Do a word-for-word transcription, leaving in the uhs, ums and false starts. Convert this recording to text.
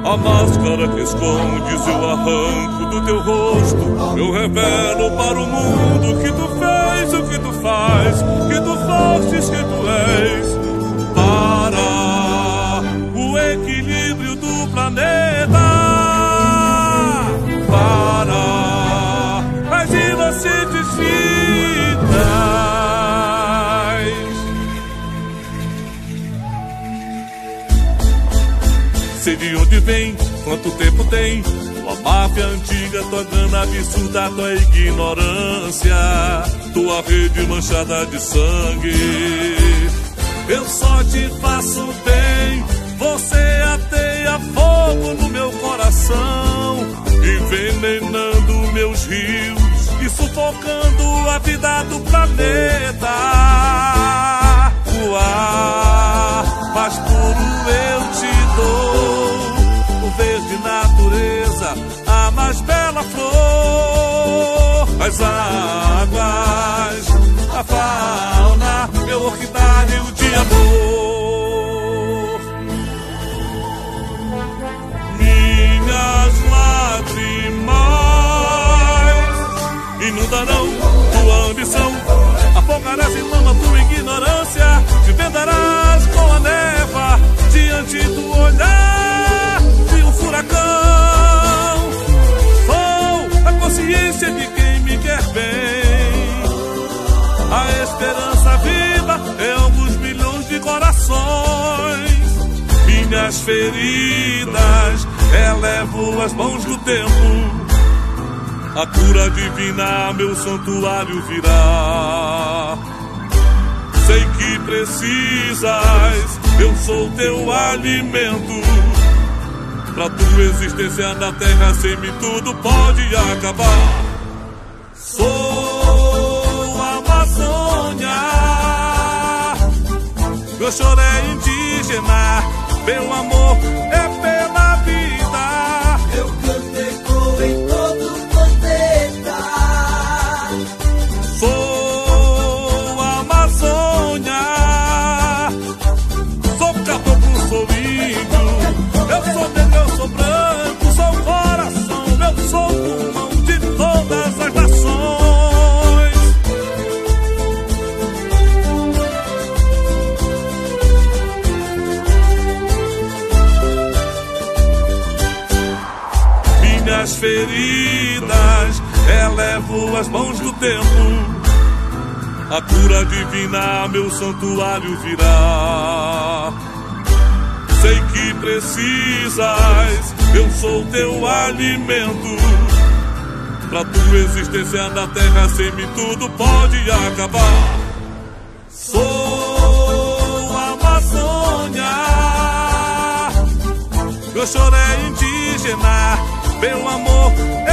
A máscara que escondes eu arranco do teu rosto. Eu revelo para o mundo que tu fez, o que tu faz, que tu fostes, que tu és. Para o equilíbrio do planeta, para as inocentes vidas. Sei de onde vem, quanto tempo tem tua máfia antiga, tua grana absurda, tua ignorância, tua rede manchada de sangue. Eu só te faço bem, você ateia fogo no meu coração, envenenando meus rios e sufocando a vida do planeta. O ar mais puro eu te dou, o verde natureza, a mais bela flor, as águas, a fauna, meu orquidário de amor. Minhas lágrimas inundarão tua ambição, afogarás em lama tua ignorância, te vendarás com a neva diante do olhar de um furacão. Sou a consciência de quem me quer bem, a esperança viva é alguns milhões de corações. Minhas feridas elevo as mãos do tempo, a cura divina meu santuário virá. Sei que precisas, eu sou teu alimento. Pra tua existência na terra, sem mim tudo pode acabar. Sou a Amazônia, meu choro é indígena, meu amor é pela vida. Eu canto eco em todo o planeta. Sou a Amazônia, sou caboclo, sou índio, eu sou negro, eu sou branco, sou coração, eu sou pulmão de todas as nações. Minhas feridas elevo as mãos do tempo, a cura divina meu santuário virá. Sei que precisas, eu sou teu alimento. Pra tua existência na terra, sem mim tudo pode acabar. Sou a Amazônia, meu choro é indígena, meu amor